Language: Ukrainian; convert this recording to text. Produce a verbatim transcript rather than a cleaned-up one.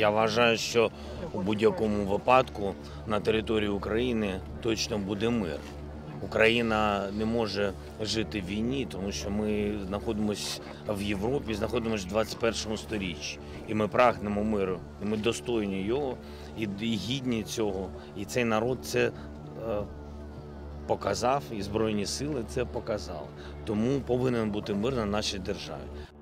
Я вважаю, що у будь-якому випадку на території України точно буде мир. Україна не може жити в війні, тому що ми знаходимося в Європі, знаходимося в двадцять першому сторіччі. І ми прагнемо миру, і ми достойні його, і гідні цього. І цей народ це е, показав, і Збройні сили це показали. Тому повинен бути мир на нашій державі.